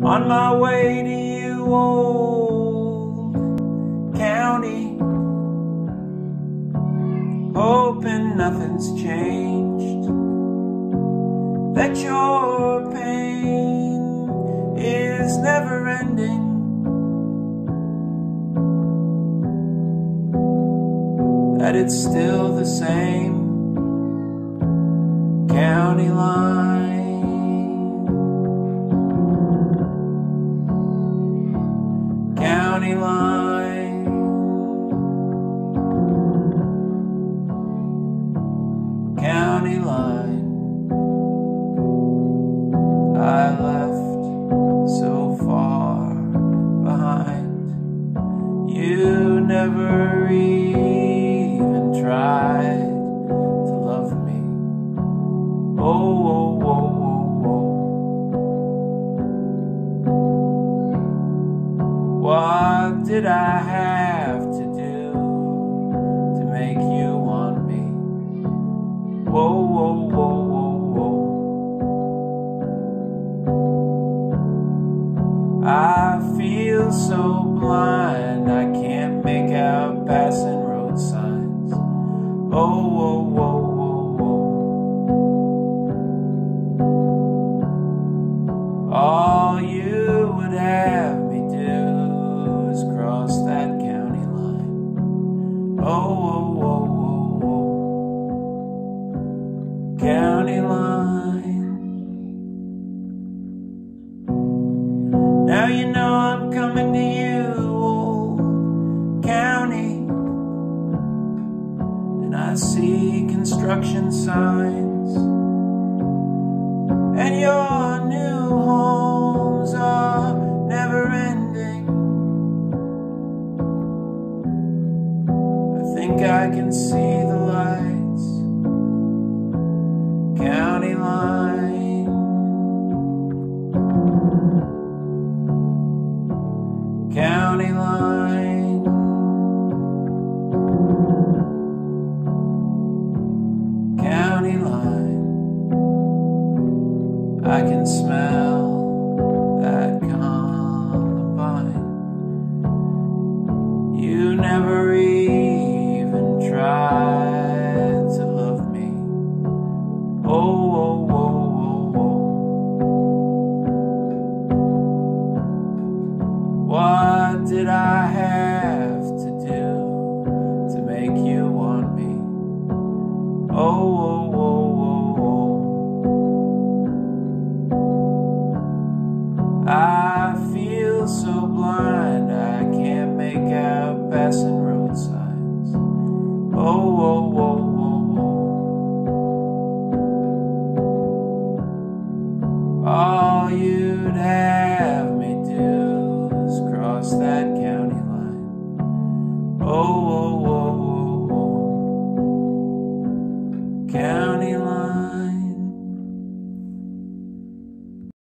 On my way to you, old county, hoping nothing's changed, that your pain is never ending, that it's still the same county line. County line, county line. I left so far behind. You never even tried to love me. Oh, oh, oh, oh, oh. What did I have to do to make you want me? Whoa, whoa, whoa, whoa, whoa. I feel so blind, I can't make out passing road signs. Oh, whoa, whoa, whoa, whoa. All you would have me do is cross that county line. Oh, oh, oh, oh, oh. County line. Now you know I'm coming to you, old county, and I see construction signs, and your new homes are never ending. I think I can see the lights. County line. County line. County line. I can smell that Columbine. You never even tried to love me. Oh, oh, oh, oh, oh. What did I have to do to make you want me? Oh, oh, oh, oh, oh. I feel so blind, I can't make out passing road signs. Oh, oh, oh, oh, oh. All you'd have me do is cross that